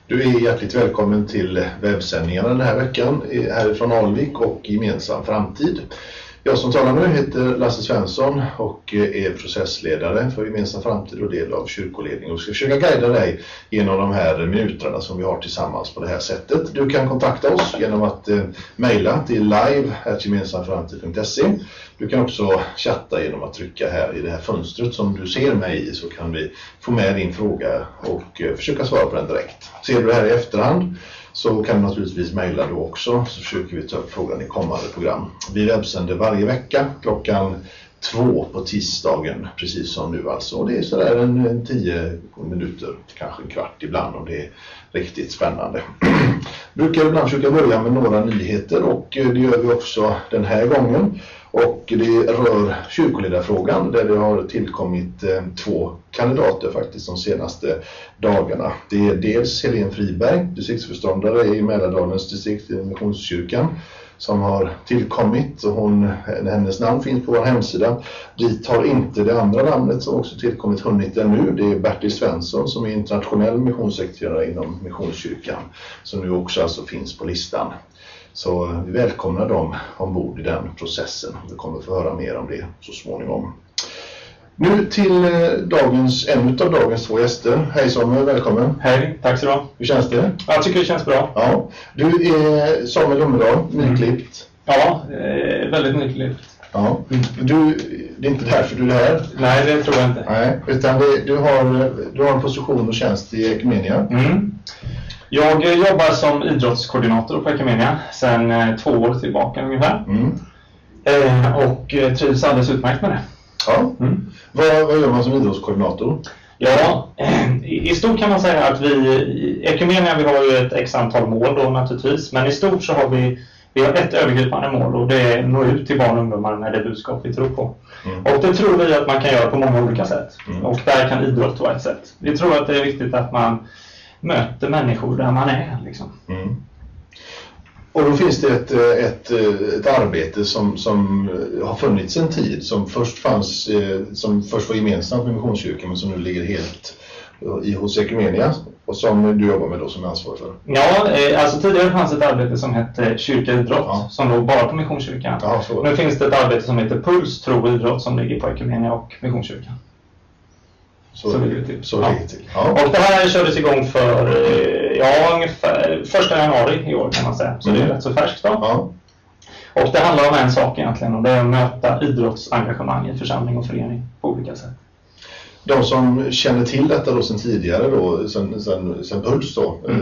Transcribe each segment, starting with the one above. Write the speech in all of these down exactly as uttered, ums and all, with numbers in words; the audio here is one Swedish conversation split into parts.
Du är hjärtligt välkommen till webbsändningarna den här veckan härifrån Alvik och Gemensam framtid. Jag som talar nu heter Lasse Svensson och är processledare för Gemensam framtid och del av kyrkoledning och ska försöka guida dig genom de här minuterna som vi har tillsammans på det här sättet. Du kan kontakta oss genom att eh, mejla till live at gemensamframtid punkt se. Du kan också chatta genom att trycka här i det här fönstret som du ser mig i, så kan vi få med din fråga och eh, försöka svara på den direkt. Ser du det här i efterhand så kan du naturligtvis mejla då också, så försöker vi ta upp frågan i kommande program. Vi webbsänder varje vecka klockan två på tisdagen, precis som nu alltså. Och det är sådär en, en tio minuter, kanske en kvart ibland om det är riktigt spännande. Brukar ibland försöka börja med några nyheter och det gör vi också den här gången. Och det rör kyrkoledarfrågan där det har tillkommit eh, två kandidater faktiskt de senaste dagarna. Det är dels Helene Friberg, distriktsförståndare i Mälardalens distrikt i Missionskyrkan, som har tillkommit, och hon, hennes namn finns på vår hemsida. Dit har inte det andra namnet som också tillkommit hunnit ännu. Det är Bertil Svensson som är internationell missionssekreterare inom Missionskyrkan, som nu också alltså finns på listan. Så vi välkomnar dem ombord i den processen. Vi kommer få höra mer om det så småningom. Nu till dagens, en av dagens två gäster. Hej Samuel, välkommen. Hej, tack så mycket. Hur känns det? Jag tycker det känns bra. Ja. Du är Samuel Lummedahl, nyklippt. Ja, väldigt nyklippt. Ja. Du, det är inte därför du är här. Nej, det tror jag inte. Nej, utan det, du, har, du har en position och tjänst i Ekumenia. Mm. Jag jobbar som idrottskoordinator på Ekumenia sedan eh, två år tillbaka ungefär. Mm. Eh, och trivs alldeles utmärkt med det. Ja. Mm. Vad, vad gör man som idrottskoordinator? Ja, eh, i, i stort kan man säga att vi i Ekumenia vi har ju ett x antal mål då naturligtvis. Men i stort så har vi, vi har ett övergripande mål, och det är att nå ut till barn och ungdomar med det budskap vi tror på. Mm. Och det tror vi att man kan göra på många olika sätt. Mm. Och där kan idrott vara ett sätt. Vi tror att det är viktigt att man möter människor där man är liksom. Mm. Och då finns det ett, ett, ett arbete som, som har funnits en tid, som först fanns som först var gemensamt med Missionskyrkan, men som nu ligger helt i hos Ekumenia, och som du jobbar med då som är ansvarig för. Ja, alltså tidigare fanns ett arbete som hette Kyrka idrott, ja, som låg bara på Missionskyrkan. Ja, nu finns det ett arbete som heter Puls, tro och idrott, som ligger på Ekumenia och Missionskyrkan. Så, så ligger det till. Så ja. till. Ja. Och det här kördes igång för ja, ungefär första januari i år kan man säga. Så mm. det är rätt så färskt då. Ja. Och det handlar om en sak egentligen, och det är att möta idrottsengagemang i församling och förening på olika sätt. De som känner till detta då sen tidigare då, sen, sen, sen Puls då, mm.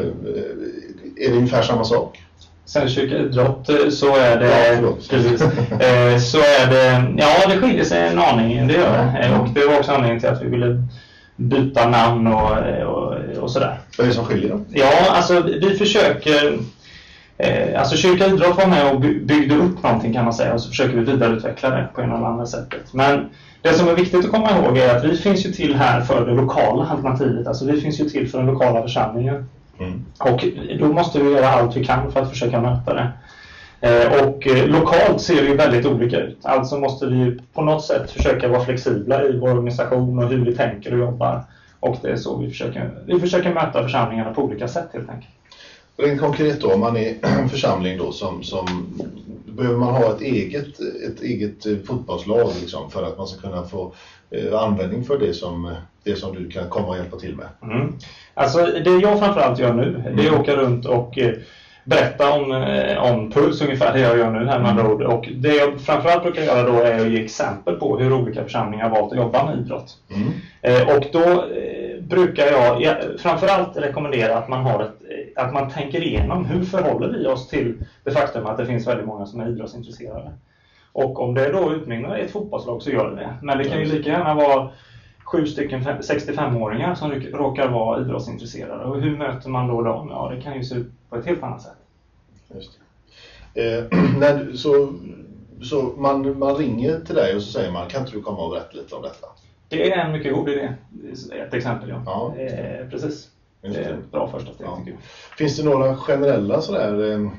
är det ungefär samma sak? Sen Kyrka idrott så är det, ja, precis, så är det, ja det skiljer sig en aning, det gör det. Ja. Och det var också anledningen till att vi ville byta namn och, och, och sådär. Vad är det som skiljer då? Ja, alltså vi försöker, eh, alltså Kyrka idrott var med och byggde upp någonting kan man säga, och så försöker vi vidareutveckla det på en eller annan sättet. Men det som är viktigt att komma ihåg är att vi finns ju till här för det lokala alternativet, alltså vi finns ju till för den lokala församlingen. Mm. Och då måste vi göra allt vi kan för att försöka möta det. Eh, och eh, lokalt ser det ju väldigt olika ut. Alltså måste vi på något sätt försöka vara flexibla i vår organisation och hur vi tänker och jobbar. Och det är så vi försöker, vi försöker möta församlingarna på olika sätt helt enkelt. Rent konkret då, om man är en församling då som, som behöver man ha ett eget, ett eget fotbollslag liksom, för att man ska kunna få eh, användning för det som, det som du kan komma och hjälpa till med? Mm. Alltså det jag framförallt gör nu, mm. det är att åka runt och eh, berätta om, eh, om Puls ungefär, det jag gör nu här med andra ord. Och det jag framförallt brukar göra då är att ge exempel på hur olika församlingar har valt att jobba med idrott. Mm. Eh, och då eh, brukar jag, jag framförallt rekommendera att man, har ett, att man tänker igenom hur förhåller vi oss till det faktum att det finns väldigt många som är idrottsintresserade. Och om det då utmynnar i ett fotbollslag så gör det det. Men det kan ju lika gärna vara sju stycken sextiofem-åringar som råkar vara idrottsintresserade. Och hur möter man då dem? Ja, det kan ju se ut på ett helt annat sätt. Just det. Eh, när, så så man, man ringer till dig och så säger man, kan inte du komma och berätta lite om detta? Det är en mycket god idé. Ett exempel, ja. ja. Eh, precis. Det är ett bra första steg, ja, tycker jag. Finns det några generella sådär, eh,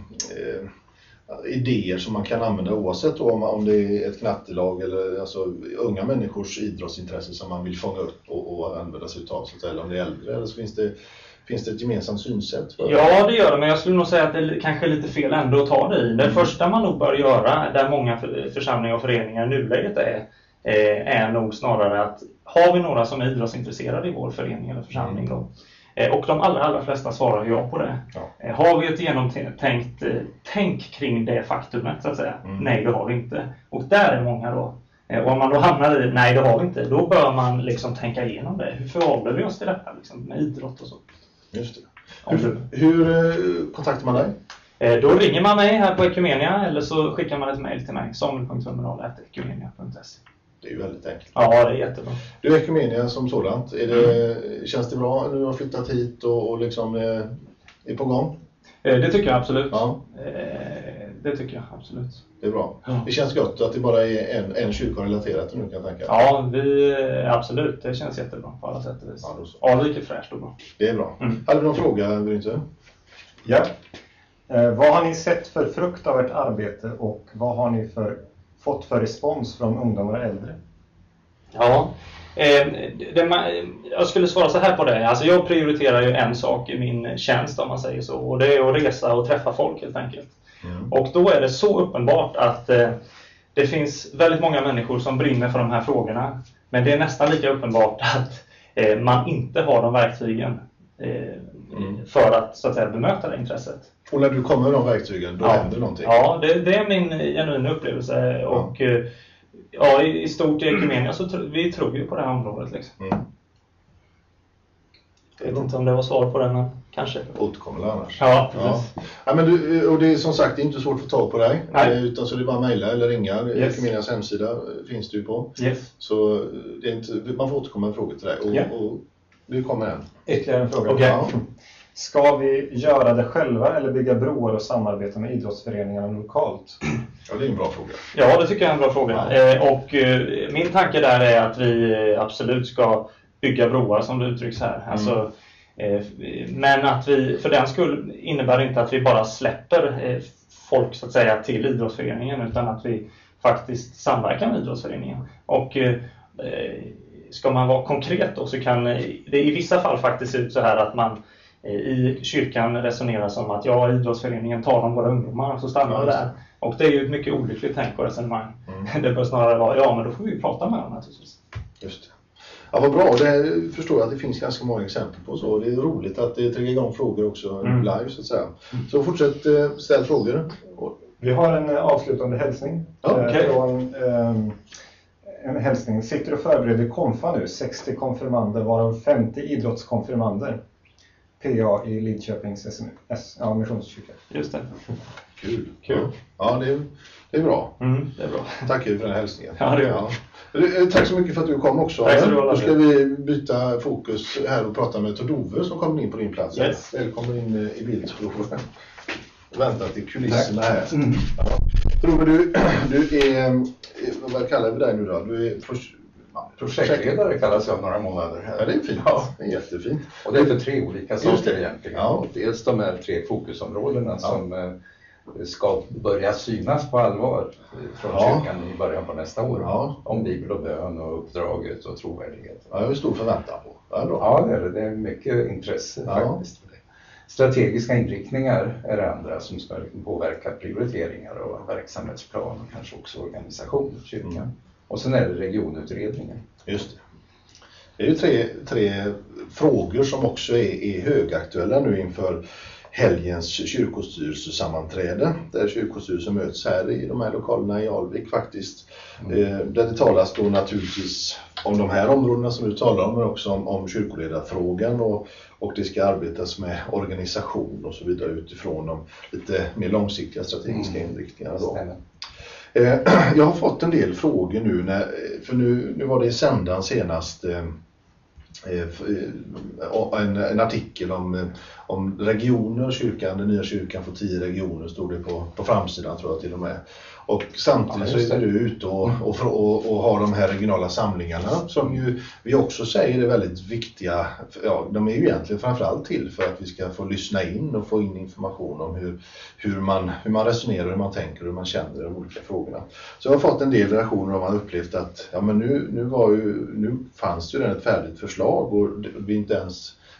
idéer som man kan använda oavsett då, om, om det är ett knattelag eller alltså, unga människors idrottsintresse som man vill fånga upp och, och använda sig utav, så att, eller om det är äldre, eller så finns det finns det ett gemensamt synsätt? För ja, det gör det, men jag skulle nog säga att det kanske är lite fel ändå att ta det i. Det mm. första man nog bör göra, där många församlingar och föreningar i nuläget är, är nog snarare att har vi några som är idrottsintresserade i vår förening eller församling då? Och de allra, allra flesta svarar ja på det. Ja. Har vi ett genomtänkt tänk kring det faktumet så att säga? Mm. Nej, det har vi inte. Och där är många då. Och om man då hamnar i nej, det har vi inte, då bör man liksom tänka igenom det. Hur förhåller vi oss till detta liksom, med idrott och så? Just det. Hur, hur kontaktar man dig? Då ringer man mig här på Ekumenia eller så skickar man ett mejl till mig, samuel punkt sunderdahl snabel-a ekumenia punkt se. Det är ju väldigt enkelt. Ja, det är jättebra. Du är Ekumenia som sådant. Är det, mm. Känns det bra nu har flyttat hit och, och liksom är, är på gång? Det tycker jag absolut. Ja. Det tycker jag absolut. Det är bra. Ja. Det känns gott att det bara är en, en kyrka relaterat nu kan jag tänka. Ja, vi, absolut. Det känns jättebra på alla sätt och vis. Ja, Alvik är fräscht och bra. Det är bra. Mm. Hade du någon fråga, Brynte? Ja. Eh, vad har ni sett för frukt av ert arbete och vad har ni för, fått för respons från ungdomar och äldre? Ja, eh, det man, jag skulle svara så här på det. Alltså jag prioriterar ju en sak i min tjänst om man säger så. Och det är att resa och träffa folk helt enkelt. Mm. Och då är det så uppenbart att eh, det finns väldigt många människor som brinner för de här frågorna. Men det är nästan lika uppenbart att eh, man inte har de verktygen eh, mm. för att, så att säga, bemöta det intresset. Och när du kommer med de verktygen, då ja. händer någonting? Ja, det, det är min genuina upplevelse. Ja. Och eh, ja, i, i stort i Ekumenia så tro, vi tror ju på det här området. Liksom. Mm. Jag vet inte om det var svar på den, men kanske. Återkommer annars. Ja, ja. Ja, men du, och det är som sagt inte svårt att få tag på dig. Nej. Utan så det är bara mejla eller ringa. Yes. Ekumenias hemsida finns du på. Yes. Så det är inte, man får återkomma med frågor till dig. Och, yeah. och nu kommer en. Ytterligare en fråga. Okay. Ja. Ska vi göra det själva eller bygga broar och samarbeta med idrottsföreningarna lokalt? Ja, det är en bra fråga. Ja, det tycker jag är en bra fråga. Ja. Eh, och eh, min tanke där är att vi absolut ska bygga broar som det uttrycks här. Mm. Alltså, eh, men att vi, för den skull innebär inte att vi bara släpper eh, folk så att säga till idrottsföreningen, utan att vi faktiskt samverkar med idrottsföreningen. Och eh, ska man vara konkret då, så kan det i vissa fall faktiskt ut så här att man i kyrkan resonerar som att ja, idrottsföreningen tar om våra ungdomar, så stannar det där. Och det är ju ett mycket olyckligt tänk på resonemang. Mm. Det bör snarare vara, ja men då får vi prata med dem naturligtvis. Just det. Ja, vad bra. Det förstår jag att det finns ganska många exempel på så. Det är roligt att det triggar igång frågor också mm. live så att säga. Mm. Så fortsätt ställa frågor. Vi har en avslutande hälsning. Okay. Från, um, en hälsning. Sitter och förbereder konfa nu. sextio konfirmander varav femtio idrottskonfirmander. P A i Lidköpings S M S, ja, missionskyrka. Just det. Kul. Kul. Ja, det är, det är bra. Mm, det är bra. Tack för den hälsningen. Ja, det är bra. Ja. Tack så mycket för att du kom också. Tack så mycket. Då ska vi byta fokus här och prata med Tordove som kommer in på din plats. Yes. Välkommen in i bild. Vänta till kulisserna här. Mm. Ja. Tordove, du, du är, vad kallar vi dig nu då? Du är först... Ja, projektledare kallas jag några månader här. Ja, det är fint. Ja. Det är jättefint. Och det är för tre olika saker egentligen. Ja. Dels de här tre fokusområdena ja. som eh, ska börja synas på allvar från ja. kyrkan i början på nästa år. Ja. Om bibel och bön och uppdraget och trovärdighet. Ja, det är stor förväntan på. Ja, ja det, är, det är mycket intresse ja. faktiskt. Strategiska inriktningar är det andra som ska påverka prioriteringar och verksamhetsplan och kanske också organisation i kyrkan. Mm. Och sen är det regionutredningen. Just det. Det är ju tre, tre frågor som också är, är högaktuella nu inför helgens kyrkostyrelsesammanträde. Där kyrkostyrelsen möts här i de här lokalerna i Alvik faktiskt. Mm. Eh, där det talas då naturligtvis om de här områdena som du talar om, men också om, om kyrkoledarfrågan och, och det ska arbetas med organisation och så vidare utifrån de lite mer långsiktiga strategiska mm. inriktningarna då. Jag har fått en del frågor nu, när, för nu, nu var det i sändan senast eh, en, en artikel om, om regioner, kyrkan, den nya kyrkan får tio regioner, stod det på, på framsidan tror jag till och med. Och samtidigt ja, så är du ute och, och, och, och har de här regionala samlingarna som ju vi också säger är väldigt viktiga. Ja, de är ju egentligen framförallt till för att vi ska få lyssna in och få in information om hur, hur, man, hur man resonerar, hur man tänker och hur man känner de olika frågorna. Så jag har fått en del reaktioner om man upplevt att ja, men nu, nu, var ju, nu fanns ju det ett färdigt förslag och vi inte ens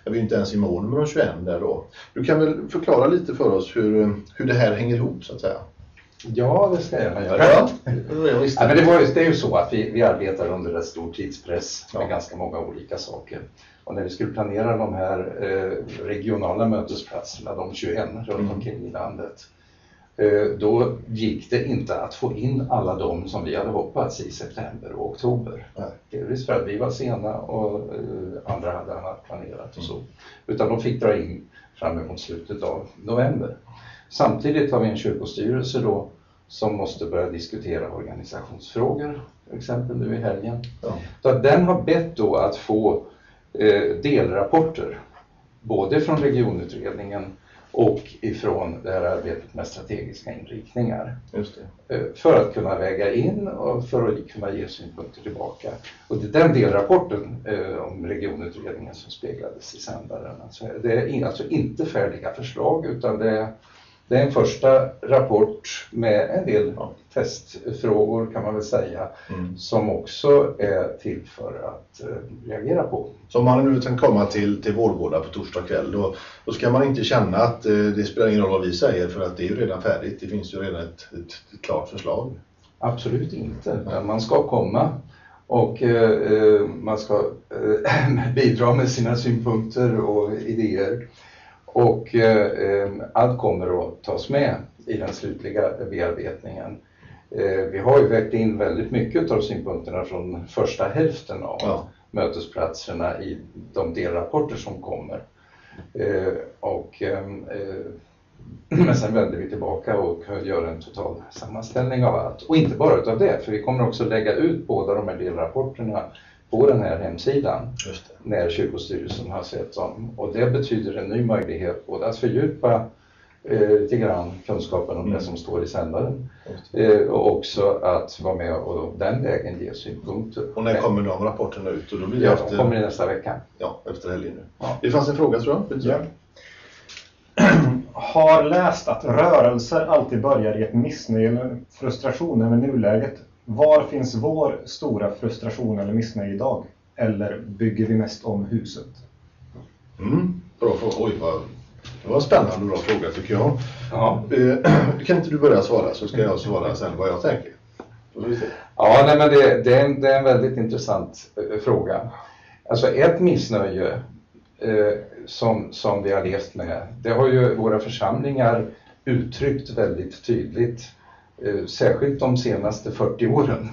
är vi inte ens i mål med de tjugoett där då. Du kan väl förklara lite för oss hur, hur det här hänger ihop så att säga. Ja, det ska jag gärna göra. Ja, ja, men det, var ju, det är ju så att vi, vi arbetar under en stor tidspress med ja. ganska många olika saker. Och när vi skulle planera de här eh, regionala mötesplatserna, de tjugoett runt mm. omkring i landet, eh, då gick det inte att få in alla de som vi hade hoppats i september och oktober. Nej. Delvis för att vi var sena och eh, andra hade annat planerat och så. Utan de fick dra in fram emot slutet av november. Samtidigt har vi en kyrkostyrelse då som måste börja diskutera organisationsfrågor, till exempel nu i helgen. Ja. Så att den har bett då att få eh, delrapporter, både från regionutredningen och ifrån det här arbetet med strategiska inriktningar. Just det. Eh, för att kunna väga in och för att kunna ge synpunkter tillbaka. Och det är den delrapporten eh, om regionutredningen som speglades i sändaren. Alltså, det är in, alltså inte färdiga förslag, utan det är Det är en första rapport med en del ja, testfrågor kan man väl säga, mm. som också är till för att eh, reagera på. Så om man nu kan komma till, till Vårgårda på torsdag kväll, då, då ska man inte känna att eh, det spelar ingen roll vad vi säger, för att det är ju redan färdigt. Det finns ju redan ett, ett, ett klart förslag. Absolut inte. Men man ska komma och eh, man ska eh, bidra med sina synpunkter och idéer. Och eh, allt kommer att tas med i den slutliga bearbetningen. Eh, vi har ju väckt in väldigt mycket av synpunkterna från första hälften av ja. mötesplatserna i de delrapporter som kommer. Eh, och, eh, men sen vänder vi tillbaka och gör en total sammanställning av allt. Och inte bara utav det, för vi kommer också lägga ut båda de här delrapporterna på den här hemsidan. Just det. När kyrkostyrelsen har sett dem. Och det betyder en ny möjlighet både att fördjupa eh, lite grann kunskapen om mm. det som står i sändaren. Eh, och också att vara med och den vägen ge synpunkter. Och när kommer de rapporterna ut? Och då blir det ja, efter... de kommer i nästa vecka. Ja, efter helgen nu. Ja. Det fanns en fråga tror jag. Ja. Har läst att rörelser alltid börjar i ett missnöje eller frustration över nuläget. Var finns vår stora frustration eller missnöje idag? Eller bygger vi mest om huset? Mm, bra fråga. Oj, vad, det var en spännande och bra fråga tycker jag. Ja. Eh, kan inte du börja svara så ska jag svara sen vad jag tänker. Ja, nej, men det, det, är en, det är en väldigt intressant eh, fråga. Alltså ett missnöje eh, som, som vi har levt med, det har ju våra församlingar uttryckt väldigt tydligt. Eh, särskilt de senaste fyrtio åren.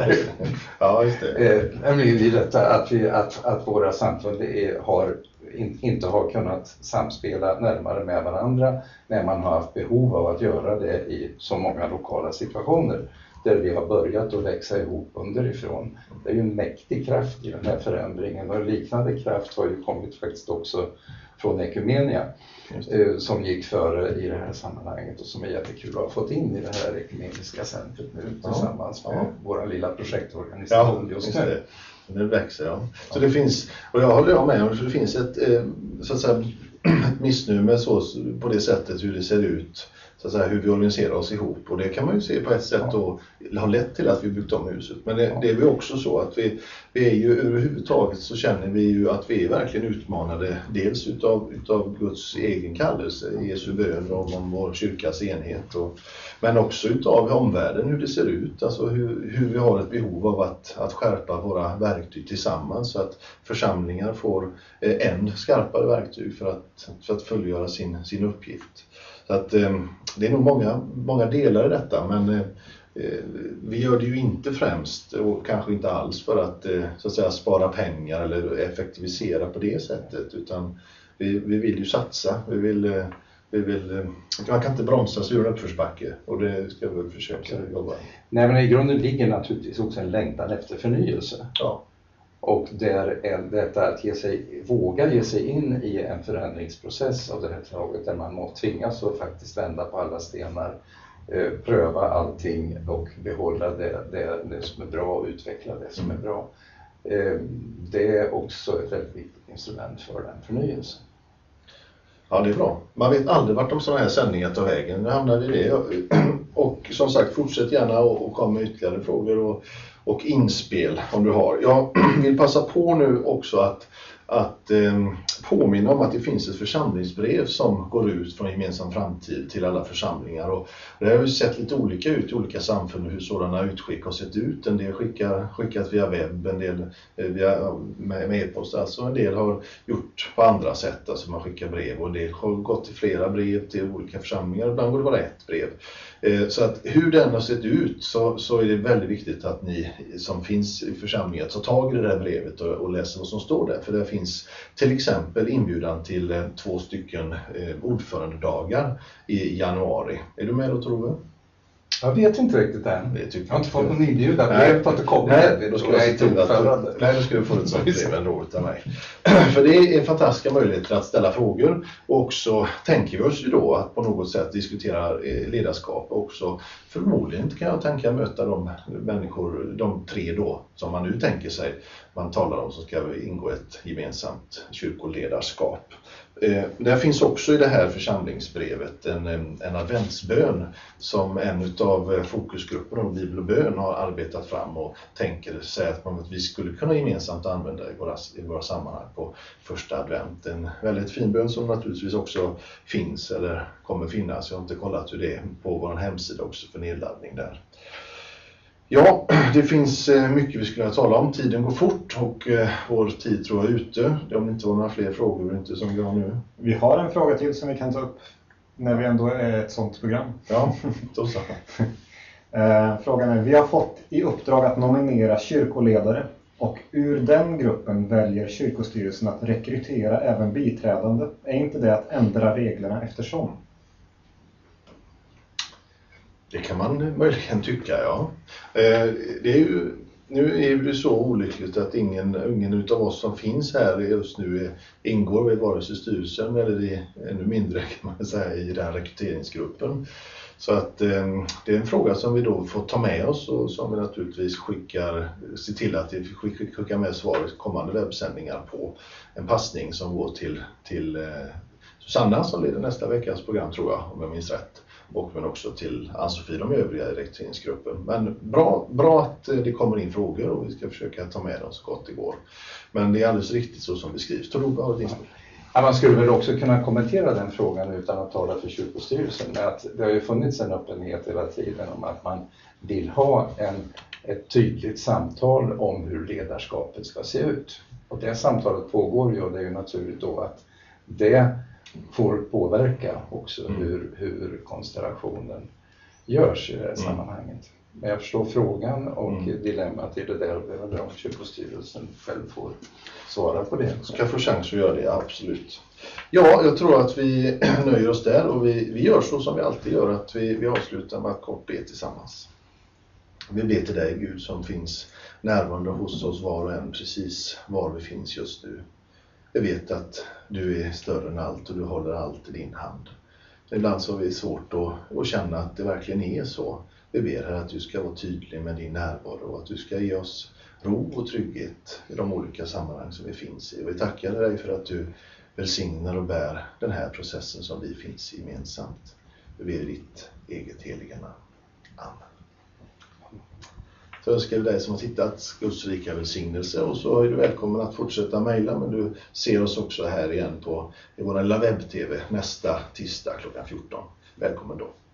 Ja, just det. Eh, i detta att, vi, att, att våra samfund är, har, in, inte har kunnat samspela närmare med varandra när man har haft behov av att göra det i så många lokala situationer där vi har börjat att växa ihop underifrån. Det är ju en mäktig kraft i den här förändringen och en liknande kraft har ju kommit faktiskt också från Ekumenia. Eh, som gick före i det här sammanhanget och som är jättekul att ha fått in i det här ekumeniska centret nu ja, tillsammans med ja. vår lilla projektorganisation ja, just nu. Det. Det växer, ja. Så det finns, och jag håller med om, det finns ett, eh, så att säga, ett missnöje med så, på det sättet hur det ser ut, så att säga, hur vi organiserar oss ihop. Och det kan man ju se på ett sätt ja. och har lett till att vi byggt om huset. Men det, ja. det är ju också så att vi, vi är ju överhuvudtaget så känner vi ju att vi är verkligen utmanade dels utav, utav Guds egen kallelse, Jesu bön om, om vår kyrkas enhet. Och, men också utav omvärlden, hur det ser ut. Alltså hur, hur vi har ett behov av att, att skärpa våra verktyg tillsammans så att församlingar får eh, än skarpare verktyg för att, för att fullgöra sin, sin uppgift. Så att, eh, det är nog många, många delar i detta, men eh, vi gör det ju inte främst och kanske inte alls för att, eh, så att säga, spara pengar eller effektivisera på det sättet, utan vi, vi vill ju satsa, vi vill, eh, vi vill, eh, man kan inte bromsa sig ur en uppförsbacke och det ska vi försöka jobba. Nej, men i grunden ligger naturligtvis också en längtan efter förnyelse. Ja. Och där är detta att ge sig, våga ge sig in i en förändringsprocess av det här slaget där man må tvingas att faktiskt vända på alla stenar, eh, pröva allting och behålla det, det, det som är bra och utveckla det som är bra. Eh, det är också ett väldigt viktigt instrument för den förnyelsen. Ja, det är bra. Man vet aldrig vart de sådana här sändningar tar vägen. Nu hamnar vi i det. Och som sagt, fortsätt gärna och komma med ytterligare frågor och, och inspel om du har. Jag vill passa på nu också att, att eh, påminna om att det finns ett församlingsbrev som går ut från Gemensam Framtid till alla församlingar. Och det har ju sett lite olika ut i olika samfund hur sådana utskick har sett ut. En del skickar, skickat via webb, en del eh, via, med, med e-post. Alltså en del har gjort på andra sätt, alltså man skickar brev, och en del har gått till flera brev till olika församlingar. Ibland går det bara ett brev. Eh, så att hur den har sett ut så, så är det väldigt viktigt att ni som finns i församlingen tar tag i det där brevet och, och läser vad som står där. För det finns till exempel inbjudan till eh, två stycken eh, ordförandedagar i januari. Är du med då, Tove? Jag vet inte riktigt än. Det jag har inte fått någon inbjudan. Jag har inte kommit. Nej, då ska jag se till att, nej, då ska du få ett sånt brev ändå utav mig. För det är fantastiska möjligheter att ställa frågor. Och också tänker vi oss ju då att på något sätt diskutera ledarskap. Och också förmodligen kan jag tänka möta de människor, de tre då, som man nu tänker sig man talar om, som ska ingå ett gemensamt kyrkoledarskap. Eh, där finns också i det här församlingsbrevet en, en adventsbön som en av fokusgrupperna om Bibel och bön har arbetat fram och tänker sig att, man, att vi skulle kunna gemensamt använda i våra, i våra sammanhang på första advent. En väldigt fin bön som naturligtvis också finns eller kommer finnas. Jag har inte kollat hur det är på vår hemsida också för nedladdning där. Ja, det finns mycket vi skulle tala om. Tiden går fort och eh, vår tid tror jag är ute. Om det inte var några fler frågor inte som vi har nu. Vi har en fråga till som vi kan ta upp när vi ändå är ett sånt program. Ja, då så. eh, frågan är, vi har fått i uppdrag att nominera kyrkoledare och ur den gruppen väljer kyrkostyrelsen att rekrytera även biträdande. Är inte det att ändra reglerna eftersom? Det kan man möjligen tycka, ja. Eh, det är ju, nu är det så olyckligt att ingen, ingen utav oss som finns här just nu är, ingår i vare sig styrelsen eller i, ännu mindre kan man säga i den rekryteringsgruppen. Så att eh, det är en fråga som vi då får ta med oss och som vi naturligtvis skickar, ser till att vi skickar med svaret kommande webbsändningar på en passning som går till, till eh, Susanna som leder nästa veckas program tror jag, om jag minns rätt. Och men också till Ann-Sofie de övriga i rekryteringsgruppen. Men bra, bra att det kommer in frågor och vi ska försöka ta med dem så gott det går. Men det är alldeles riktigt så som beskrivs. Tror du vad din... Ja, man skulle väl också kunna kommentera den frågan utan att tala för kyrkostyrelsen. Med att det har ju funnits en öppenhet hela tiden om att man vill ha en, ett tydligt samtal om hur ledarskapet ska se ut. Och det samtalet pågår ju och det är ju naturligt då att det får påverka också mm. hur, hur konstellationen görs i det här mm. sammanhanget. Men jag förstår frågan och mm. dilemmat i det där och om kyrkostyrelsen själv får svara på det. Ska få chans att göra det, absolut. Ja, jag tror att vi nöjer oss där och vi, vi gör så som vi alltid gör, att vi, vi avslutar med att kort be tillsammans. Vi ber till dig Gud som finns närvarande hos oss var och en precis var vi finns just nu. Jag vet att du är större än allt och du håller allt i din hand. Ibland så är det svårt att, att känna att det verkligen är så. Vi ber här att du ska vara tydlig med din närvaro och att du ska ge oss ro och trygghet i de olika sammanhang som vi finns i. Och vi tackar dig för att du välsignar och bär den här processen som vi finns i gemensamt. Vi ber i ditt eget heliga namn. Amen. Så önskar vi dig som har tittat Guds rika välsignelse och så är du välkommen att fortsätta mejla, men du ser oss också här igen på i vår lilla webb-tv nästa tisdag klockan fjorton. Välkommen då.